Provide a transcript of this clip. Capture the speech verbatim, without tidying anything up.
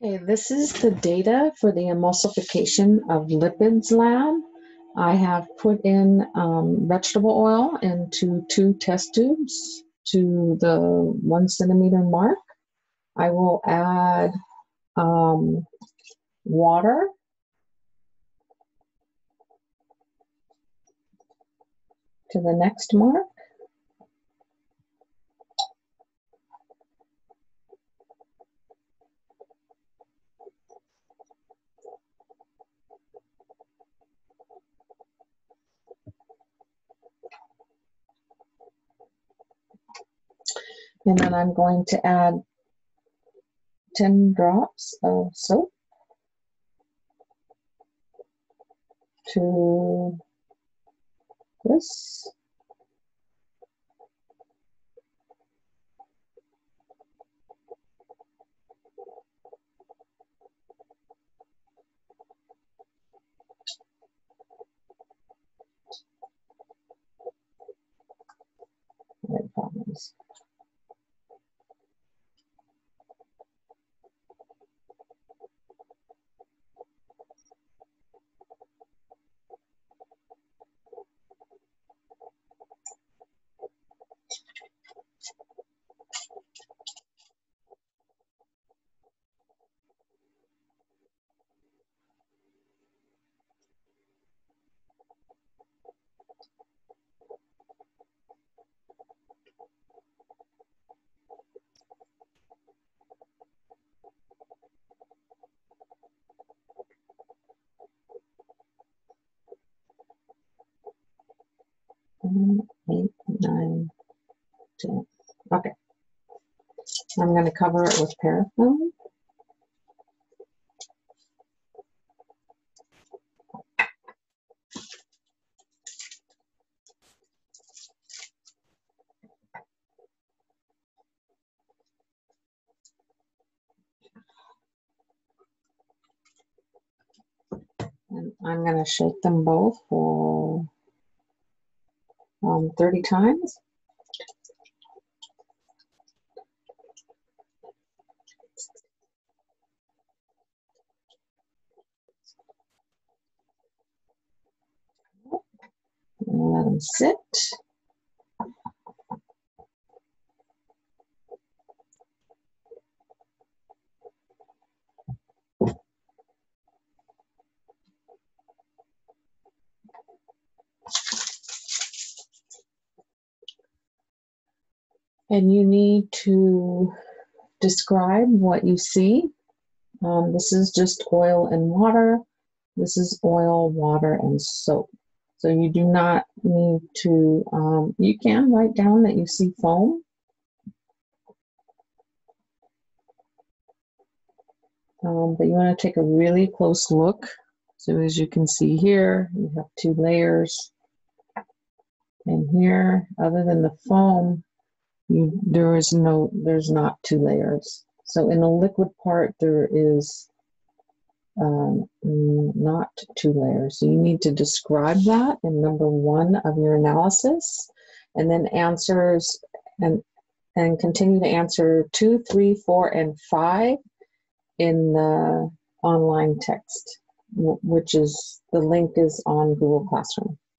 Okay, this is the data for the emulsification of lipids lab. I have put in um, vegetable oil into two test tubes to the one centimeter mark. I will add um, water. To the next mark. And then I'm going to add ten drops of soap to this. Right problems. Eight, nine, ten. Okay. I'm going to cover it with paraffin. And I'm going to shake them both for um, thirty times. And let them sit. And you need to describe what you see. Um, this is just oil and water. This is oil, water, and soap. So you do not need to, um, you can write down that you see foam. Um, but you want to take a really close look. So as you can see here, you have two layers. And here, other than the foam, you, there is no, there's not two layers. So in the liquid part, there is um, not two layers. So you need to describe that in number one of your analysis, and then answers and and continue to answer two, three, four, and five in the online text, which is the link is on Google Classroom.